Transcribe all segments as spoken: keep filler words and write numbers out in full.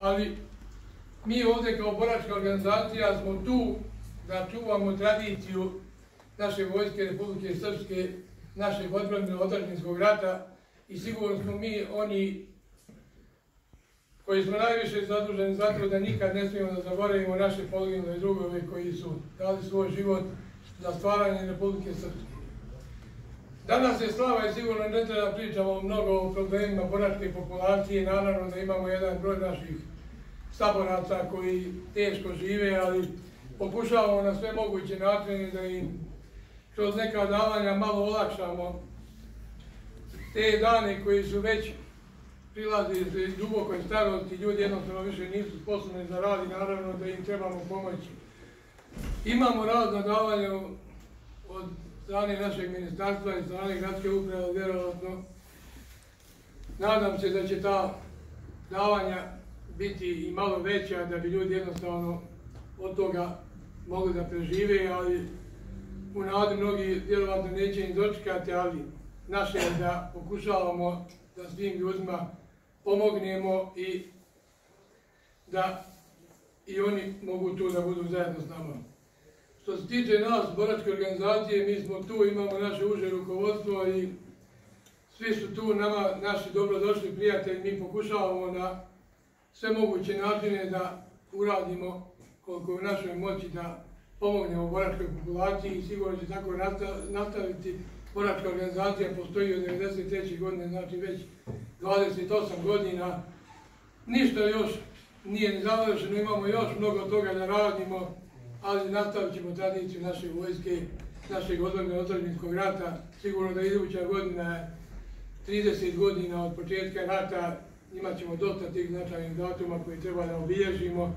Ali mi ovdje kao boračka organizacija smo tu da čuvamo tradiciju naše vojske Republike Srpske, našeg odbranbenog otadžbinskog rata i sigurno smo mi oni koji smo najviše zaduženi za to da nikad ne smijemo da zaboravimo naše poginule drugove koji su dali svoj život za stvaranje Republike Srpske. Danas je slava i sigurno ne treba da pričamo mnogo o problemima boračke populacije, naravno da imamo jedan broj naših saboraca koji teško žive, ali pokušavamo na sve moguće načine da im kroz neka davanja malo olakšamo te dane koji su već prilazi dubokoj starosti, ljudi jednostavno više nisu sposobni za rad i naravno da im trebamo pomoći. Imamo razna davanja od strane našeg ministarstva i strane gradske uprave, vjerovatno. Nadam se da će ta davanja biti i malo veća, da bi ljudi jednostavno od toga mogli da prežive, ali u nadi mnogi vjerovatno neće im dočekati, ali naše je da pokušavamo da svim ljudima pomognemo i da i oni mogu tu da budu zajedno s nama. Što se tiče nas, boračke organizacije, mi smo tu, imamo naše uže rukovodstvo i svi su tu nama, naši dobrodošli prijatelji, mi pokušavamo na sve moguće načine da uradimo koliko je u našoj moći da pomognemo boračkoj populaciji i sigurno će tako nastaviti. Boračka organizacija postoji od devedeset treće godine, znači već dvadeset osam godina. Ništa još nije ni završeno, imamo još mnogo toga da radimo, ali nastavit ćemo tradiciju naše vojske, našeg odbranbenog otadžbinskog rata. Sigurno da iduća godina je trideset godina od početka rata, imat ćemo dosta tih značajnih datuma koje treba da obilježimo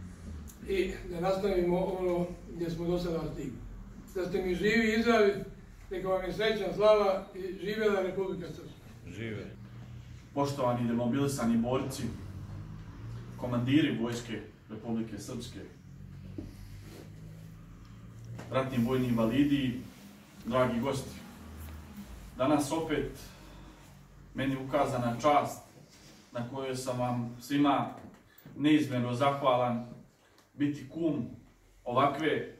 i da nastavimo ono gdje smo do sada stigli. Da ste mi živi i zdravi, neka vam je srećna slava i živjela Republika Srpska. Žive. Poštovani demobilisani borci, komandiri vojske Republike Srpske, ratni vojni invalidi, dragi gosti. Danas opet meni ukazana čast na kojoj sam vam svima neizmjerno zahvalan biti kum ovakve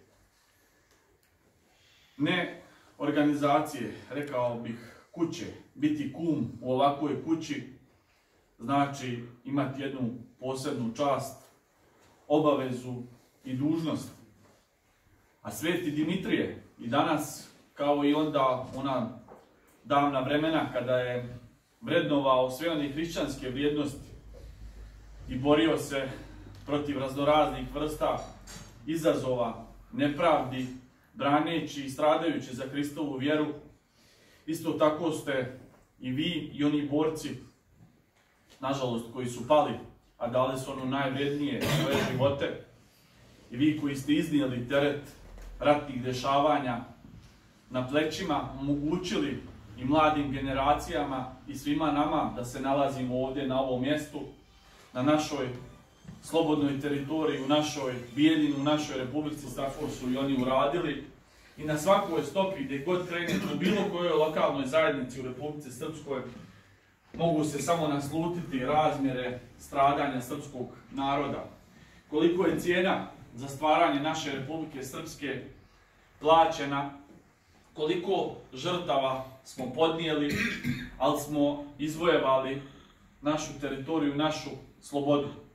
ne organizacije, rekao bih kuće. Biti kum u ovakvoj kući znači imati jednu posebnu čast, obavezu i dužnost. A Sveti Dimitrije i danas, kao i onda ona davna vremena kada je vrednovao sve one hrišćanske vrijednosti i borio se protiv raznoraznih vrsta izazova, nepravdi, braneći i stradajući za Hristovu vjeru, isto tako ste i vi i oni borci, nažalost, koji su pali, a dali su ono najvrednije svoje živote, i vi koji ste iznijeli teret ratnih dešavanja na plećima, omogućili i mladim generacijama i svima nama da se nalazimo ovdje na ovom mjestu, na našoj slobodnoj teritoriji, u našoj Bijeljini, u našoj Republici, tako su i oni uradili. I na svakoj stopi, gdje god krenete, u bilo kojoj lokalnoj zajednici u Republici Srpskoj, mogu se samo naslutiti razmjere stradanja srpskog naroda. Koliko je cijena za stvaranje naše Republike Srpske plaćena, koliko žrtava smo podnijeli, ali smo izvojevali našu teritoriju, našu slobodu.